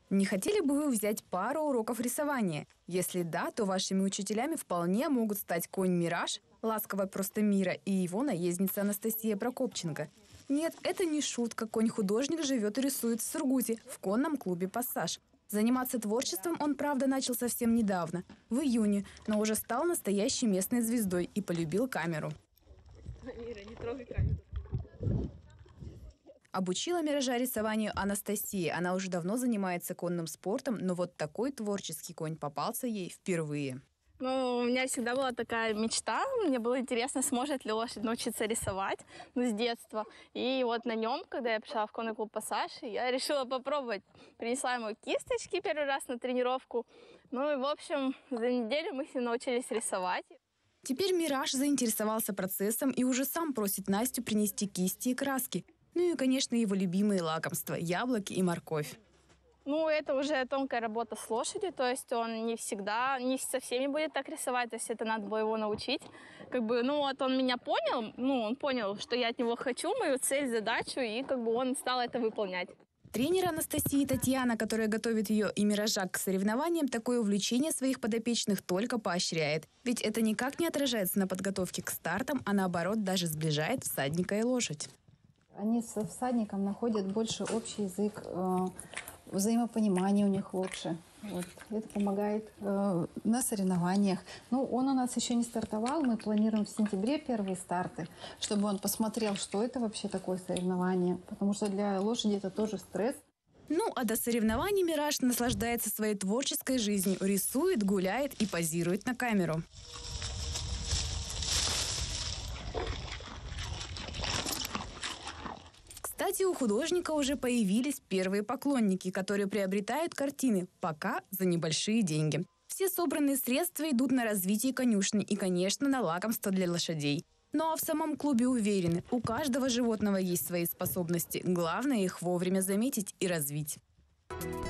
Не хотели бы вы взять пару уроков рисования? Если да, то вашими учителями вполне могут стать конь Мираж, ласковая просто Мира, и его наездница Анастасия Прокопченко. Нет, это не шутка. Конь-художник живет и рисует в Сургуте, в конном клубе «Пассаж». Заниматься творчеством он, правда, начал совсем недавно, в июне, но уже стал настоящей местной звездой и полюбил камеру. Мира, не трогай камеру. Обучила Миража рисованию Анастасия. Она уже давно занимается конным спортом, но вот такой творческий конь попался ей впервые. Ну, у меня всегда была такая мечта. Мне было интересно, сможет ли лошадь научиться рисовать, с детства. И вот на нем, когда я пришла в конный клуб «Пассаж», я решила попробовать. Принесла ему кисточки первый раз на тренировку. Ну и, в общем, за неделю мы с ним научились рисовать. Теперь Мираж заинтересовался процессом и уже сам просит Настю принести кисти и краски. Ну и, конечно, его любимые лакомства – яблоки и морковь. Ну, это уже тонкая работа с лошадью, то есть он не всегда, не со всеми будет так рисовать, то есть это надо было его научить. Он меня понял, он понял, что я от него хочу, мою цель, задачу, и он стал это выполнять. Тренер Анастасии Татьяна, которая готовит ее и Миража к соревнованиям, такое увлечение своих подопечных только поощряет. Ведь это никак не отражается на подготовке к стартам, а наоборот даже сближает всадника и лошадь. Они с всадником находят больше общий язык, взаимопонимание у них лучше. Вот. Это помогает на соревнованиях. Он у нас еще не стартовал. Мы планируем в сентябре первые старты, чтобы он посмотрел, что это вообще такое соревнование. Потому что для лошади это тоже стресс. А до соревнований Мираж наслаждается своей творческой жизнью. Рисует, гуляет и позирует на камеру. Кстати, у художника уже появились первые поклонники, которые приобретают картины, пока за небольшие деньги. Все собранные средства идут на развитие конюшни и, конечно, на лакомство для лошадей. Ну а в самом клубе уверены, у каждого животного есть свои способности. Главное их вовремя заметить и развить.